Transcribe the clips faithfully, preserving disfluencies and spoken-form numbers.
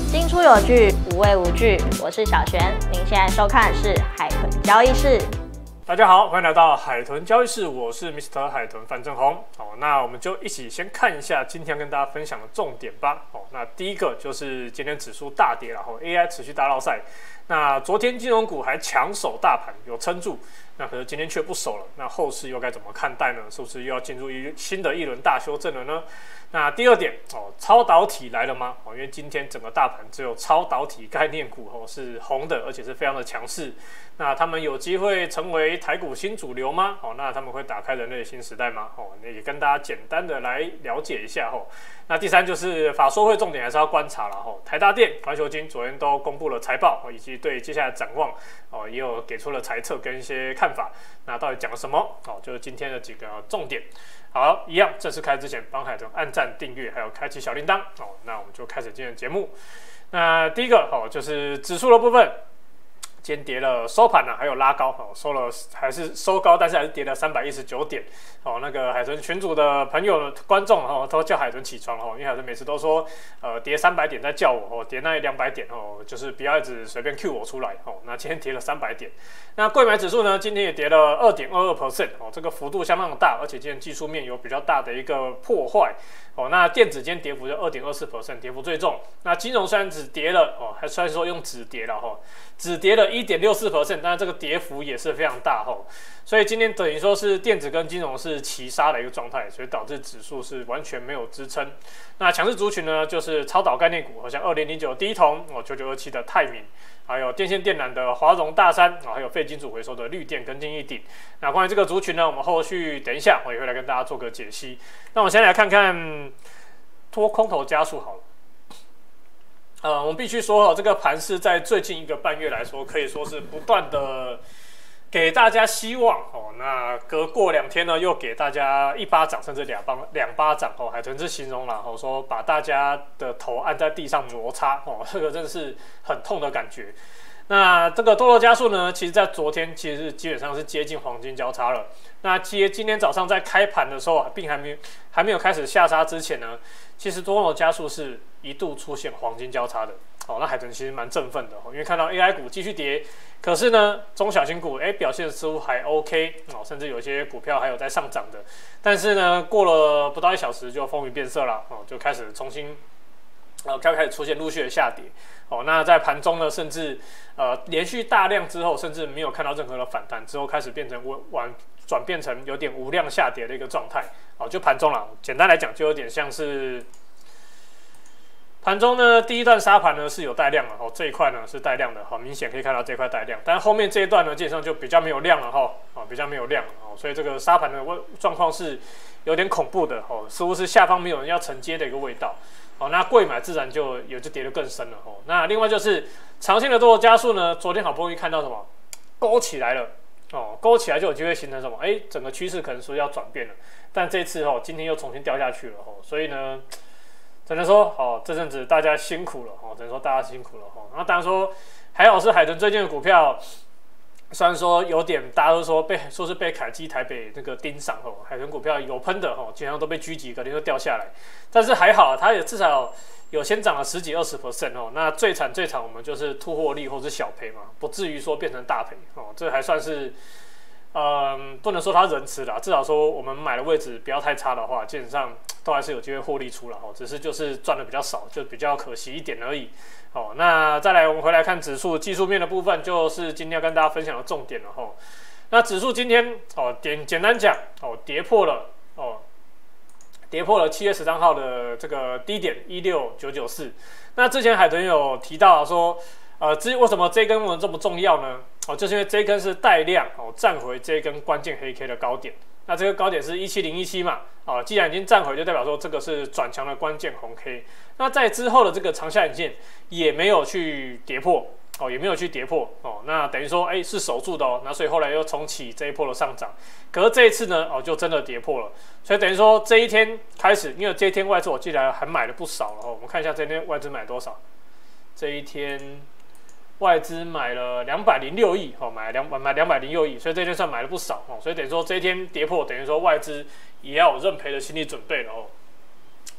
进出有据，无畏无惧。我是小璇，您现在收看的是海豚交易室。 大家好，欢迎来到海豚交易室，我是 Mister 海豚范正宏。好，那我们就一起先看一下今天跟大家分享的重点吧。哦，那第一个就是今天指数大跌，然后 A I 持续大落赛。那昨天金融股还强守大盘，有撑住，那可是今天却不守了。那后市又该怎么看待呢？是不是又要进入一新的一轮大修正了呢？那第二点哦，超导体来了吗？哦，因为今天整个大盘只有超导体概念股哦是红的，而且是非常的强势。那他们有机会成为台股新主流吗？哦，那他们会打开人类新时代吗？哦，那也跟大家简单的来了解一下哦。那第三就是法说会重点还是要观察了哦。台达电、环球金昨天都公布了财报哦，以及对接下来展望哦，也有给出了财测跟一些看法。那到底讲了什么？哦，就是今天的几个重点。好，一样正式开始之前，帮海豚按赞、订阅，还有开启小铃铛哦。那我们就开始今天的节目。那第一个哦，就是指数的部分。今天跌了收盘了、啊，还有拉高哦，收了还是收高，但是还是跌了三百一十九点哦。那个海豚群组的朋友、观众哦，都叫海豚起床哦，因为海豚每次都说，呃，跌三百点在叫我哦，跌那两百点哦，就是不要一直随便 Q 我出来哦。那今天跌了三百点，那柜买指数呢，今天也跌了 二点二二 percent 哦，这个幅度相当的大，而且今天技术面有比较大的一个破坏哦。那电子今天跌幅就 二点二四 percent， 跌幅最重。那金融虽然只跌了哦，还虽然说用止跌了哦，只跌了 一点六四 percent， 但是这个跌幅也是非常大吼，所以今天等于说是电子跟金融是齐杀的一个状态，所以导致指数是完全没有支撑。那强势族群呢，就是超导概念股，好像二零零九第一铜哦，九九二七的泰明，还有电线电缆的华荣、大山啊，还有废金属回收的绿电跟金一鼎。那关于这个族群呢，我们后续等一下我也会来跟大家做个解析。那我们先来看看多空头加速好了。呃，我们必须说哦，这个盘势在最近一个半月来说，可以说是不断的给大家希望哦。那隔过两天呢，又给大家一巴掌，甚至两巴两巴掌哦。海豚是形容啦，哦，说把大家的头按在地上摩擦哦，这个真的是很痛的感觉。那这个多头加速呢，其实在昨天其实基本上是接近黄金交叉了。那接今天早上在开盘的时候，并还没还没有开始下杀之前呢，其实多头加速是一度出现黄金交叉的。哦，那海豚其实蛮振奋的哦，因为看到 A I 股继续跌，可是呢，中小型股哎表现似乎还 OK 哦，甚至有些股票还有在上涨的。但是呢，过了不到一小时就风云变色了哦，就开始重新。呃，开开始出现陆续的下跌，哦，那在盘中呢，甚至呃连续大量之后，甚至没有看到任何的反弹，之后开始变成完转变成有点无量下跌的一个状态，哦，就盘中啦，简单来讲，就有点像是盘中呢第一段杀盘呢是有带量的，哦，这一块呢是带量的，好明显可以看到这一块带量，但后面这一段呢基本上就比较没有量了哈，哦，比较没有量了哦，所以这个杀盘的状况是有点恐怖的哦，似乎是下方没有人要承接的一个味道。哦，那柜买自然就有就跌得更深了哦。那另外就是长线的多头加速呢，昨天好不容易看到什么勾起来了哦，勾起来就有机会形成什么？哎，整个趋势可能说要转变了，但这次哦，今天又重新掉下去了哦，所以呢，只能说哦，这阵子大家辛苦了哦，只能说大家辛苦了哦。那当然说还好是海豚最近的股票。虽然说有点，大家都说被说是被凯基台北那个盯上哦，海豚股票有喷的哦，基本上都被狙击，肯定会掉下来。但是还好，它也至少有先涨了十几二十 percent 哦。那最惨最惨，我们就是突获利或是小赔嘛，不至于说变成大赔哦。这还算是，嗯，不能说它仁慈啦，至少说我们买的位置不要太差的话，基本上都还是有机会获利出来哦。只是就是赚的比较少，就比较可惜一点而已。哦，那再来，我们回来看指数技术面的部分，就是今天要跟大家分享的重点了哈。那指数今天哦，简简单讲哦，跌破了哦，跌破了七月十三号的这个低点一六九九四。那之前海豚有提到说，呃，至于为什么这根我们这么重要呢？哦，就是因为这根是带量哦，站回这根关键黑 K 的高点。那这个高点是一七零一七嘛，哦，既然已经站回，就代表说这个是转强的关键红 K。那在之后的这个长下影线也没有去跌破，哦，也没有去跌破，哦，那等于说，哎，是守住的哦。那所以后来又重启这一波的上涨，可是这一次呢，哦，就真的跌破了。所以等于说这一天开始，因为这一天外资我记得还买了不少了哦。我们看一下这一天外资买多少，这一天。外资买了两百零六亿，哦，买两买两百零六亿，所以这天算买了不少哦。所以等于说这一天跌破，等于说外资也要有认赔的心理准备了哦。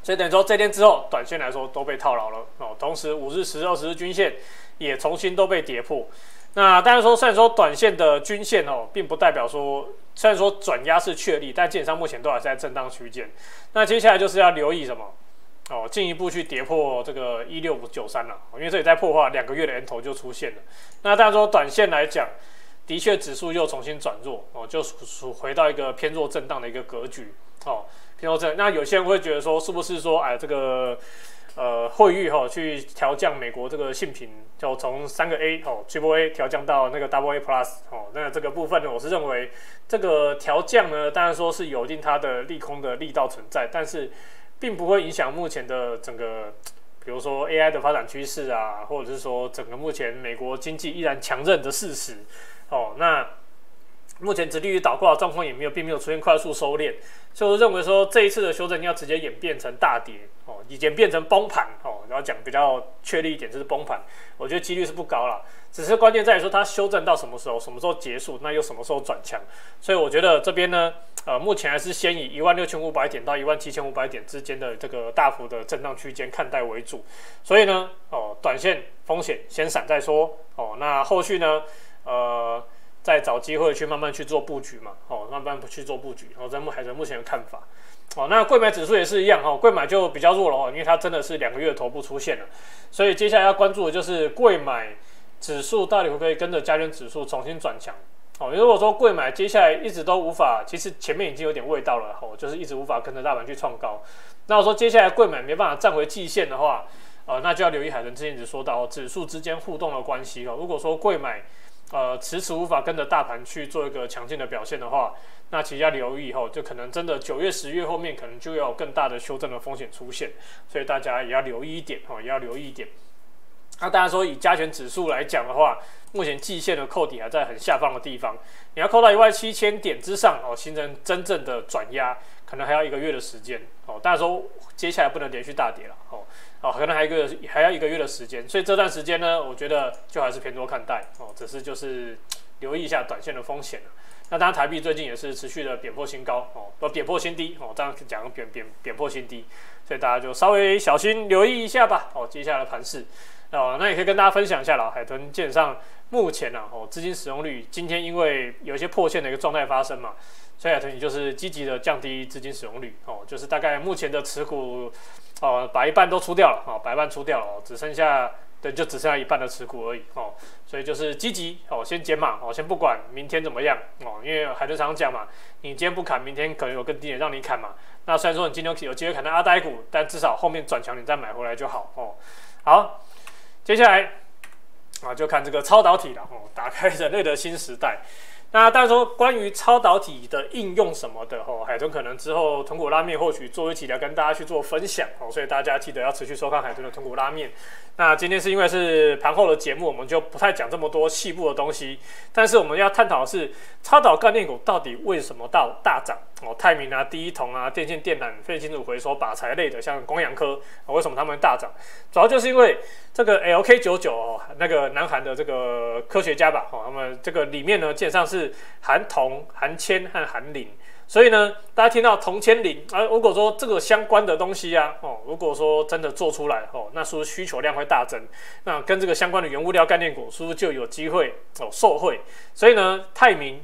所以等于说这天之后，短线来说都被套牢了哦。同时，五日、十日、二十日均线也重新都被跌破。那当然说，虽然说短线的均线哦，并不代表说，虽然说转压是确立，但基本上目前都还是在震荡区间。那接下来就是要留意什么哦，进一步去跌破这个一六五九三了，因为这里在破的话，两个月的 N 头就出现了。那当然说，短线来讲，的确指数又重新转弱哦，就属回到一个偏弱震荡的一个格局哦。偏弱震，那有些人会觉得说，是不是说，哎，这个呃惠誉哈去调降美国这个信评，就从三个 A 哦 Triple A 调降到那个 Double A Plus 哦，那这个部分呢，我是认为这个调降呢，当然说是有一定它的利空的力道存在，但是并不会影响目前的整个，比如说 A I 的发展趋势啊，或者是说整个目前美国经济依然强韧的事实哦，那。目前殖利率倒挂的状况也没有，并没有出现快速收敛，所以我认为说这一次的修正要直接演变成大跌哦，演变成崩盘哦，然后讲比较确立一点就是崩盘，我觉得几率是不高啦，只是关键在于说它修正到什么时候，什么时候结束，那又什么时候转强，所以我觉得这边呢，呃，目前还是先以一万六千五百点到一万七千五百点之间的这个大幅的震荡区间看待为主，所以呢，哦，短线风险先闪再说哦，那后续呢，呃。再找机会去慢慢去做布局嘛，哦，慢慢去做布局。哦，在目海豚目前的看法，哦，那贵买指数也是一样，哦，贵买就比较弱了哦，因为它真的是两个月的头部出现了，所以接下来要关注的就是贵买指数到底会不会跟着加权指数重新转强。哦，如果说贵买接下来一直都无法，其实前面已经有点味道了，哦，就是一直无法跟着大盘去创高。那我说接下来贵买没办法站回季线的话，呃，那就要留意海豚之前只说到、哦、指数之间互动的关系哦。如果说贵买呃，迟迟无法跟着大盘去做一个强劲的表现的话，那其实要留意后，就可能真的九月、十月后面可能就要有更大的修正的风险出现，所以大家也要留意一点哦，也要留意一点。那当然说以加权指数来讲的话，目前季线的扣底还在很下方的地方，你要扣到一万七千点之上哦，形成真正的转压，可能还要一个月的时间哦。当然说接下来不能连续大跌了哦。哦，可能还一个还要一个月的时间，所以这段时间呢，我觉得就还是偏多看待哦，只是就是留意一下短线的风险了。那当然，台币最近也是持续的贬破新高哦，不贬破新低哦，这样讲贬贬贬破新低，所以大家就稍微小心留意一下吧哦，接下来的盘势哦，那也可以跟大家分享一下啦，海豚基本上目前啊哦，资金使用率今天因为有一些破线的一个状态发生嘛。所以海豚就是积极的降低资金使用率哦，就是大概目前的持股哦，把一半都出掉了哦，把一半出掉了哦，只剩下对，就只剩下一半的持股而已哦，所以就是积极哦，先减码哦，先不管明天怎么样哦，因为海豚常讲嘛，你今天不砍，明天可能有更低点让你砍嘛。那虽然说你今天有机会砍到阿呆股，但至少后面转强你再买回来就好哦。好，接下来啊就看这个超导体了哦，打开人类的新时代。那当然说关于超导体的应用什么的哦，海豚可能之后豚骨拉面或许做一期来跟大家去做分享哦，所以大家记得要持续收看海豚的豚骨拉面。那今天是因为是盘后的节目，我们就不太讲这么多细部的东西，但是我们要探讨的是超导概念股到底为什么到大涨哦，泰明啊、第一铜啊、电线电缆、废金属回收、靶材类的，像光阳科、哦、为什么他们大涨？主要就是因为这个 L K 九十九 哦，那个南韩的这个科学家吧，哦，他们这个里面呢，基本上是含铜、含铅和含磷，所以呢，大家听到铜、铅、磷啊，如果说这个相关的东西啊，哦，如果说真的做出来哦，那是不是需求量会大增？那跟这个相关的原物料概念股，是不是就有机会哦受惠？所以呢，泰明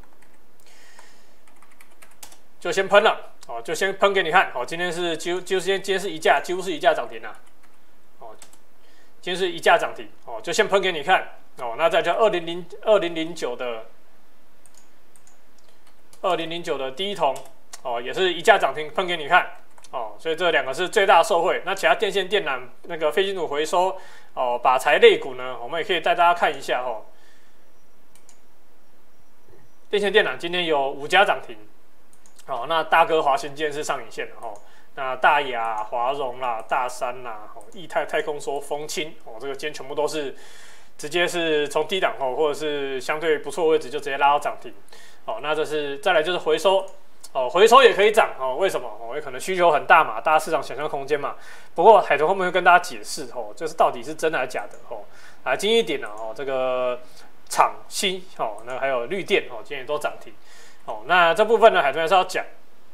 就先喷了哦，就先喷给你看哦。今天是几乎就是今天是一价，几乎是一价涨停啊。哦，今天是一价涨停哦，就先喷给你看哦。那再叫二零零二零零九的二零零九的第一铜哦，也是一价涨停喷给你看哦。所以这两个是最大受惠。那其他电线电缆那个废金属回收哦，靶材类股呢，我们也可以带大家看一下哦。电线电缆今天有五家涨停。哦，那大哥华新今天是上影线的哦，那大雅、华荣啦、大山啦、哦、易泰、太空梭、风清哦，这个今天全部都是直接是从低档哦，或者是相对不错的位置就直接拉到涨停哦。那这是再来就是回收哦，回收也可以涨哦，为什么？哦，因为可能需求很大嘛，大家市场想象空间嘛。不过海豚后面会跟大家解释哦，就是到底是真的还是假的哦。啊，近一点呢哦，这个厂新哦，那还有绿电哦，今天也都涨停。哦，那这部分呢，海豚还是要讲，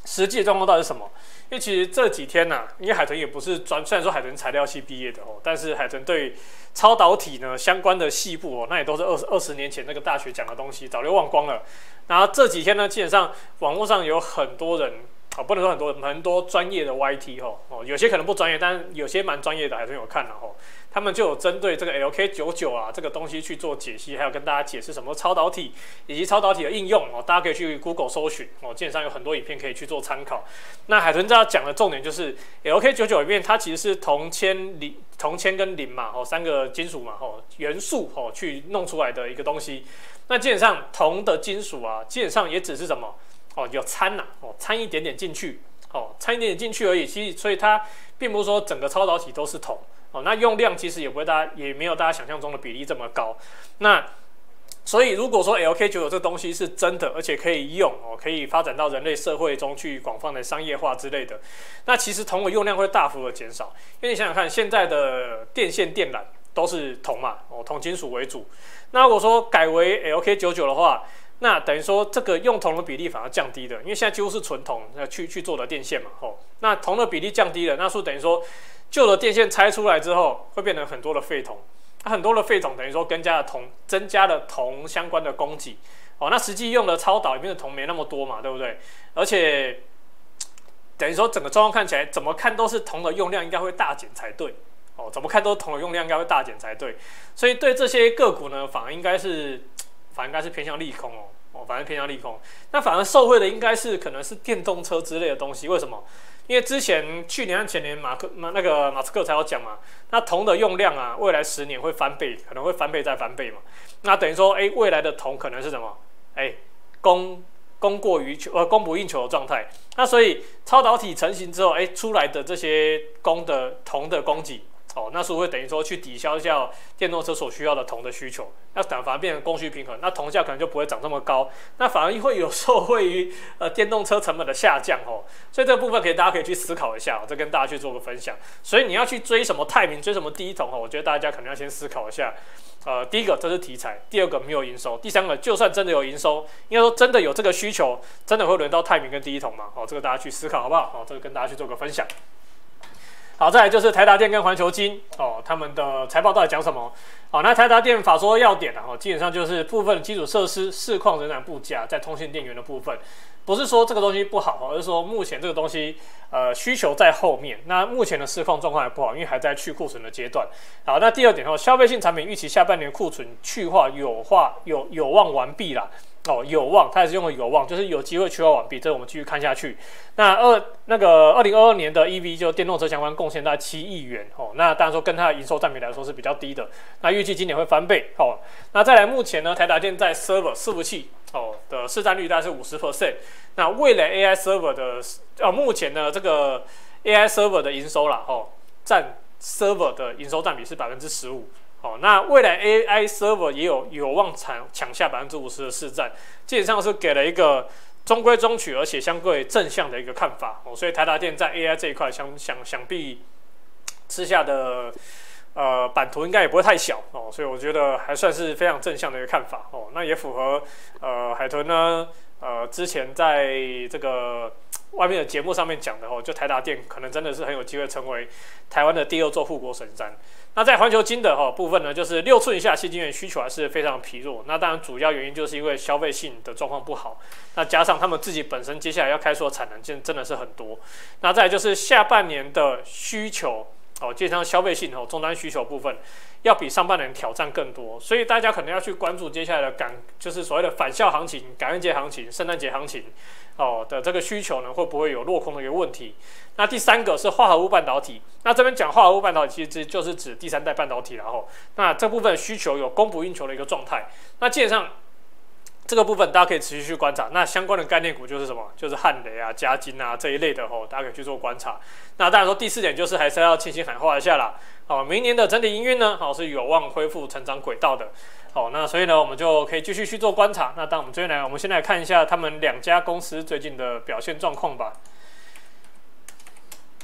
实际的状况到底是什么？因为其实这几天呐、啊，因为海豚也不是专，虽然说海豚材料系毕业的哦，但是海豚对超导体呢相关的细部哦，那也都是二十二十年前那个大学讲的东西，早就忘光了。然后这几天呢，基本上网络上有很多人。哦，不能说很多，很多专业的 Y T 哦，哦，有些可能不专业，但有些蛮专业的，海豚有看了哦。他们就有针对这个 L K 九十九 啊这个东西去做解析，还有跟大家解释什么超导体以及超导体的应用哦。大家可以去 Google 搜寻哦，基本上有很多影片可以去做参考。那海豚这要讲的重点就是 L K 九十九 里面它其实是铜铅磷、铜铅跟磷嘛，哦，三个金属嘛，哦，元素哦去弄出来的一个东西。那基本上铜的金属啊，基本上也只是什么？哦，有掺呐、啊，哦，掺一点点进去，哦，掺一点点进去而已。其实，所以它并不是说整个超导体都是铜，哦，那用量其实也不会大家也没有大家想象中的比例这么高。那所以如果说 L K 九十九 这东西是真的，而且可以用哦，可以发展到人类社会中去广泛的商业化之类的，那其实铜的用量会大幅的减少。因为你想想看，现在的电线电缆都是铜嘛，哦，铜金属为主。那如果说改为 L K 九十九 的话，那等于说，这个用铜的比例反而降低了，因为现在几乎是纯铜去去做的电线嘛，吼，那铜的比例降低了，那是等于说旧的电线拆出来之后，会变成很多的废铜，那很多的废铜等于说增加了铜，增加了铜相关的供给，哦，那实际用的超导里面的铜没那么多嘛，对不对？而且等于说整个状况看起来，怎么看都是铜的用量应该会大减才对，哦，怎么看都铜的用量应该会大减才对，所以对这些个股呢，反而应该是。反而应该是偏向利空哦，哦，反而偏向利空。那反而受惠的应该是可能是电动车之类的东西。为什么？因为之前去年和前年马克那个马斯克才有讲嘛，那铜的用量啊，未来十年会翻倍，可能会翻倍再翻倍嘛。那等于说，哎，未来的铜可能是什么？哎，供供过于求，呃，供不应求的状态。那所以超导体成型之后，哎，出来的这些供的铜的供给。哦，那是不是会等于说去抵消一下电动车所需要的铜的需求？那反而变成供需平衡，那铜价可能就不会涨这么高，那反而会有受惠于呃电动车成本的下降哦。所以这个部分可以大家可以去思考一下、哦，这跟大家去做个分享。所以你要去追什么泰明，追什么第一铜哦，我觉得大家可能要先思考一下。呃，第一个这是题材，第二个没有营收，第三个就算真的有营收，应该说真的有这个需求，真的会轮到泰明跟第一铜吗？哦，这个大家去思考好不好？哦，这个跟大家去做个分享。好，再来就是台达电跟环球金哦，他们的财报到底讲什么？好，那台达电法说要点啊，哦，基本上就是部分基础设施市况仍然不佳，在通信电源的部分，不是说这个东西不好，而是说目前这个东西呃需求在后面，那目前的市况状况还不好，因为还在去库存的阶段。好，那第二点哦，消费性产品预期下半年库存去化有化有有望完毕啦。哦，有望，它也是用了有望，就是有机会去化完毕。这我们继续看下去。那二那个二零二二年的 E V 就电动车相关贡献大概七亿元哦。那当然说跟它的营收占比来说是比较低的。那预计今年会翻倍哦。那再来，目前呢，台达电在 server 伺服器哦的市占率大概是五十 percent。那未来 A I server 的呃，目前呢这个 A I server 的营收啦哦，占 server 的营收占比是百分之十五。哦，那未来 A I server 也有有望抢抢下百分之五十的市占，基本上是给了一个中规中矩，而且相对正向的一个看法。哦，所以台达电在 A I 这一块想想想必吃下的呃版图应该也不会太小哦，所以我觉得还算是非常正向的一个看法哦。那也符合呃海豚呢呃之前在这个外面的节目上面讲的哦，就台达电可能真的是很有机会成为台湾的第二座护国神山。那在环球金的哈部分呢，就是六寸以下矽晶圆需求还是非常疲弱。那当然主要原因就是因为消费性的状况不好，那加上他们自己本身接下来要开出的产能真真的是很多。那再来就是下半年的需求哦，基本上消费性哦终端需求部分要比上半年挑战更多，所以大家可能要去关注接下来的感，就是所谓的返校行情、感恩节行情、圣诞节行情哦的这个需求呢，会不会有落空的一个问题？那第三个是化合物半导体，那这边讲化合物半导体其实就是指第三代半导体然后，那这部分需求有供不应求的一个状态，那基本上。这个部分大家可以持续去观察，那相关的概念股就是什么？就是汉磊啊、嘉金啊这一类的哦，大家可以去做观察。那当然说第四点就是还是要轻轻喊话一下啦。哦，明年的整体营运呢，好是有望恢复成长轨道的。好，那所以呢，我们就可以继续去做观察。那当我们这边来，我们先来看一下他们两家公司最近的表现状况吧。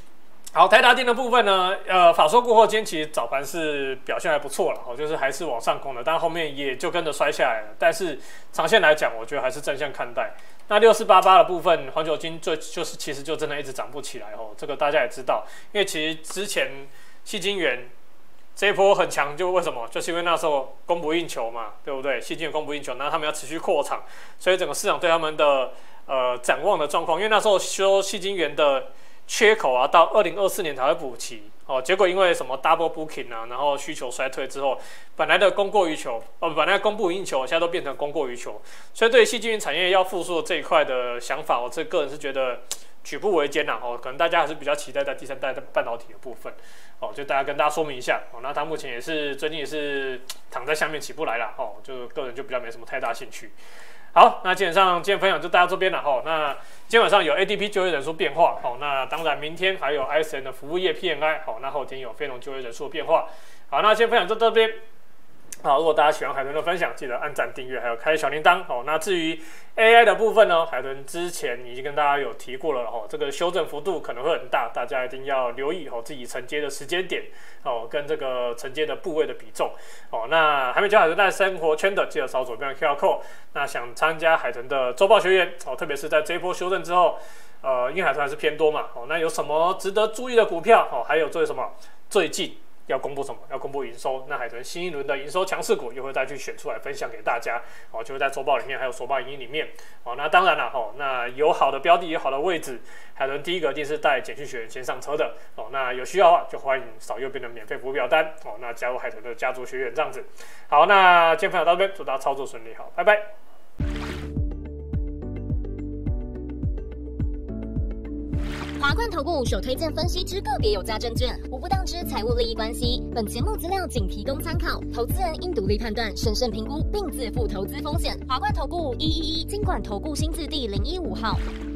好，台达电的部分呢，呃，法说过后，今天其实早盘是表现还不错了，哦，就是还是往上攻的，但后面也就跟着摔下来了。但是长线来讲，我觉得还是正向看待。那六四八八的部分，环球金最就是其实就真的一直涨不起来哦，这个大家也知道，因为其实之前矽晶圆这一波很强，就为什么？就是因为那时候供不应求嘛，对不对？矽晶圆供不应求，那他们要持续扩厂，所以整个市场对他们的呃展望的状况，因为那时候说矽晶圆的缺口啊，到二零二四年才会补齐哦。结果因为什么 double booking 啊，然后需求衰退之后，本来的供过于求，呃，本来供不应求，现在都变成供过于求。所以对矽晶圆产业要复苏的这一块的想法，我这个人是觉得举步维艰呐。哦，可能大家还是比较期待在第三代的半导体的部分。哦，就大家跟大家说明一下。哦，那它目前也是最近也是躺在下面起不来啦。哦，就个人就比较没什么太大兴趣。好，那基本上今天分享就到这边了哈。那今天晚上有 A D P 就业人数变化，好，那当然明天还有 I S M 的服务业 P M I， 好，那后天有非农就业人数的变化。好，那今天分享就到这边。好，如果大家喜欢海豚的分享，记得按赞、订阅，还有开小铃铛。好，那至于 A I 的部分呢，海豚之前已经跟大家有提过了哈，这个修正幅度可能会很大，大家一定要留意哦，自己承接的时间点哦，跟这个承接的部位的比重哦。那还没加海豚在生活圈的，记得扫左边的 Q R code。那想参加海豚的周报学员哦，特别是在这一波修正之后，呃，因为海豚还是偏多嘛，哦，那有什么值得注意的股票哦？还有做什么最近要公布什么？要公布营收，那海豚新一轮的营收强势股又会再去选出来分享给大家，哦，就会在周报里面还有手报影音里面，哦，那当然了，哦，那有好的标的，有好的位置，海豚第一个一定是带简讯学员先上车的，哦，那有需要的话就欢迎扫右边的免费服务表单，哦，那加入海豚的家族学员这样子。好，那今天分享到这边，祝大家操作顺利，好，拜拜。 华冠投顾首推荐分析之个别有价证券，无不当之财务利益关系。本节目资料仅提供参考，投资人应独立判断、审慎评估，并自负投资风险。华冠投顾一一一金管投顾新字第零一五号。